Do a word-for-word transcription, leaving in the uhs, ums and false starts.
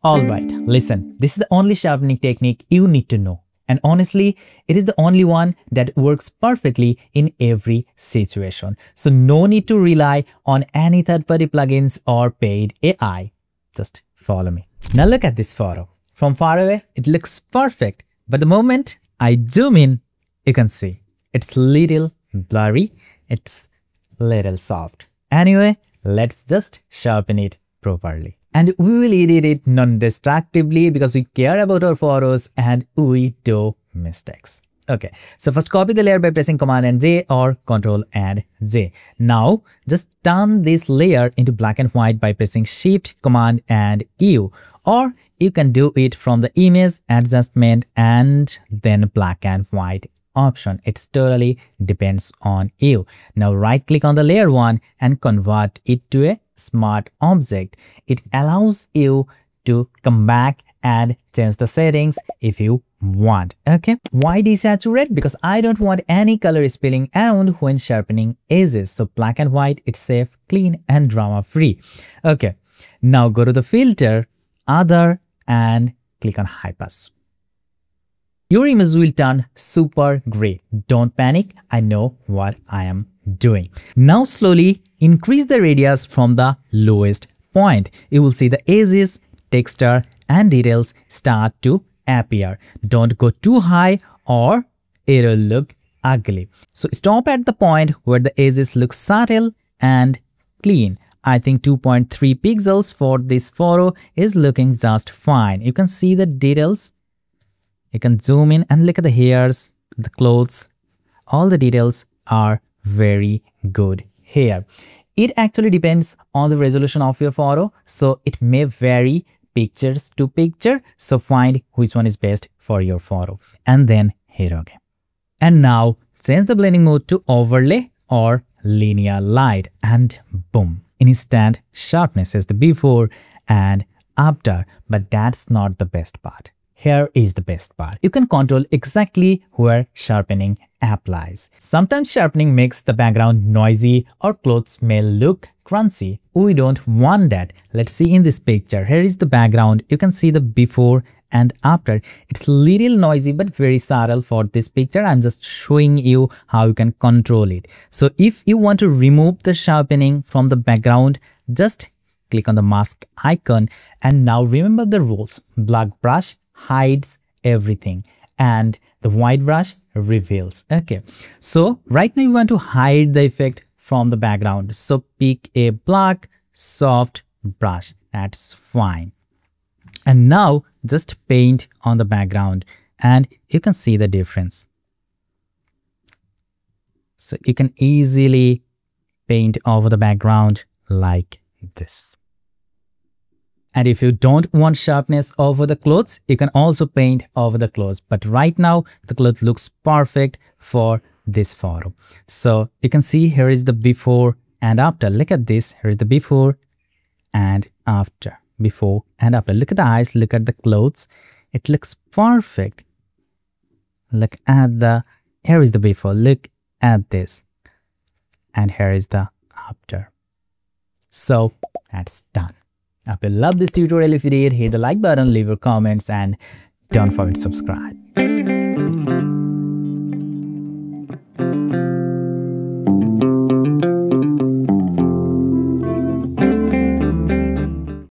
Alright, listen, this is the only sharpening technique you need to know. And honestly, it is the only one that works perfectly in every situation. So no need to rely on any third-party plugins or paid A I. Just follow me. Now look at this photo. From far away, it looks perfect. But the moment I zoom in, you can see it's little blurry, it's little soft. Anyway, let's just sharpen it properly. And we will edit it non-destructively because we care about our photos and we do mistakes. Okay, so first copy the layer by pressing Command and J or Control and J. Now just turn this layer into black and white by pressing Shift, Command and U. Or you can do it from the image adjustment and then black and white option. It's totally depends on you. Now right click on the layer one and convert it to a smart object. It allows you to come back and change the settings if you want. Okay, why desaturate? Because I don't want any color spilling around when sharpening edges. So black and white, it's safe, clean and drama free. Okay, now go to the filter, other and click on high pass. Your image will turn super gray. Don't panic, I know what I am doing. Now slowly increase the radius from the lowest point. You will see the edges, texture and details start to appear. Don't go too high or it will look ugly. So stop at the point where the edges look subtle and clean. I think two point three pixels for this photo is looking just fine. You can see the details. You can zoom in and look at the hairs, the clothes. All the details are very good here. It actually depends on the resolution of your photo, so it may vary pictures to picture. So find which one is best for your photo and then hit OK. And now change the blending mode to overlay or linear light and boom, instant sharpness is the before and after. But that's not the best part. Here is the best part. You can control exactly where sharpening applies. Sometimes sharpening makes the background noisy or clothes may look crunchy. We don't want that. Let's see in this picture. Here is the background. You can see the before and after. It's little noisy but very subtle for this picture. I'm just showing you how you can control it. So if you want to remove the sharpening from the background, just click on the mask icon. And now remember the rules. Black brush hides everything and the white brush reveals. Okay, so right now you want to hide the effect from the background, so pick a black soft brush. That's fine. And now just paint on the background and you can see the difference. So you can easily paint over the background like this. And if you don't want sharpness over the clothes, you can also paint over the clothes. But right now, the cloth looks perfect for this photo. So you can see here is the before and after. Look at this. Here is the before and after. Before and after. Look at the eyes. Look at the clothes. It looks perfect. Look at the, here is the before. Look at this. And here is the after. So that's done. I hope you loved this tutorial. If you did, hit the like button, leave your comments and don't forget to subscribe.